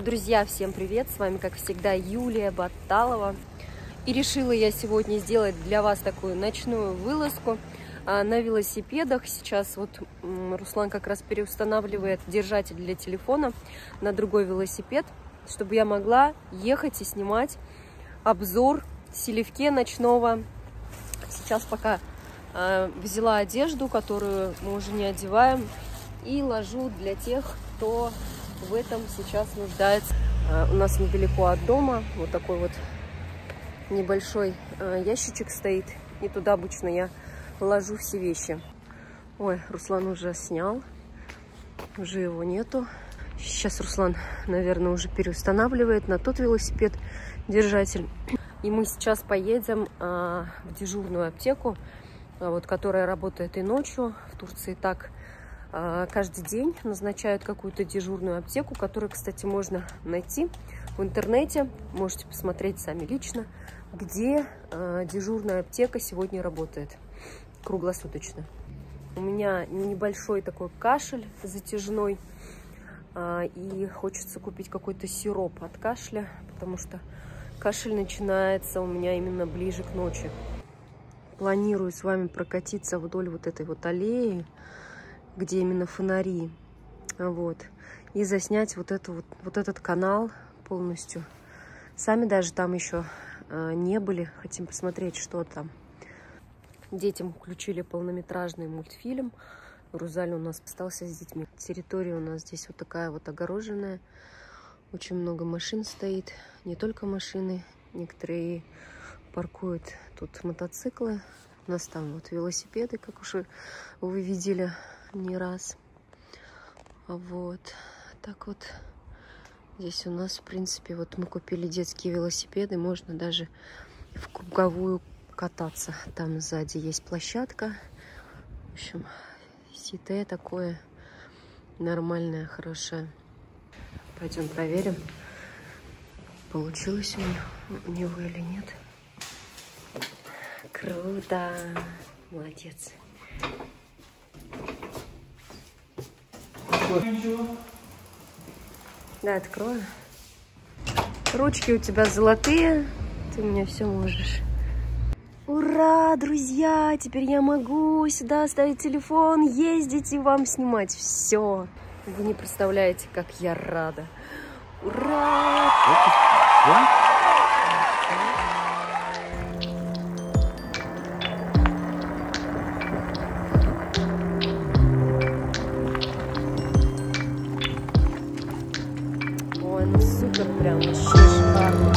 Дорогие друзья, всем привет! С вами, как всегда, Юлия Баталова. И решила я сегодня сделать для вас такую ночную вылазку на велосипедах. Сейчас вот Руслан как раз переустанавливает держатель для телефона на другой велосипед, чтобы я могла ехать и снимать обзор Селивке ночного. Сейчас пока взяла одежду, которую мы уже не одеваем, и ложу для тех, кто в этом сейчас нуждается. У нас недалеко от дома вот такой вот небольшой ящичек стоит, и туда обычно я ложу все вещи. Ой, Руслан уже снял, уже его нету. Сейчас Руслан, наверное, уже переустанавливает на тот велосипед держатель. И мы сейчас поедем в дежурную аптеку, вот, которая работает и ночью. В Турции так каждый день назначают какую-то дежурную аптеку, которую, кстати, можно найти в интернете. Можете посмотреть сами лично, где дежурная аптека сегодня работает круглосуточно. У меня небольшой такой кашель затяжной, и хочется купить какой-то сироп от кашля, потому что кашель начинается у меня именно ближе к ночи. Планирую с вами прокатиться вдоль вот этой вот аллеи, где именно фонари, вот, и заснять вот этот канал полностью. Сами даже там еще не были, хотим посмотреть, что там. Детям включили полнометражный мультфильм. Рузаль у нас остался с детьми. Территория у нас здесь вот такая вот огороженная. Очень много машин стоит, не только машины, некоторые паркуют тут мотоциклы. У нас там вот велосипеды, как уже вы видели не раз. Вот так вот здесь у нас, в принципе, вот мы купили детские велосипеды, можно даже в круговую кататься. Там сзади есть площадка. В общем, сите такое нормальное, хорошее. Пойдем проверим, получилось у него или нет. Круто! Молодец! Да, открою. Ручки у тебя золотые, ты мне все можешь. Ура, друзья! Теперь я могу сюда ставить телефон, ездить и вам снимать. Все! Вы не представляете, как я рада. Ура! Ой, ну супер, прям вообще шикарно.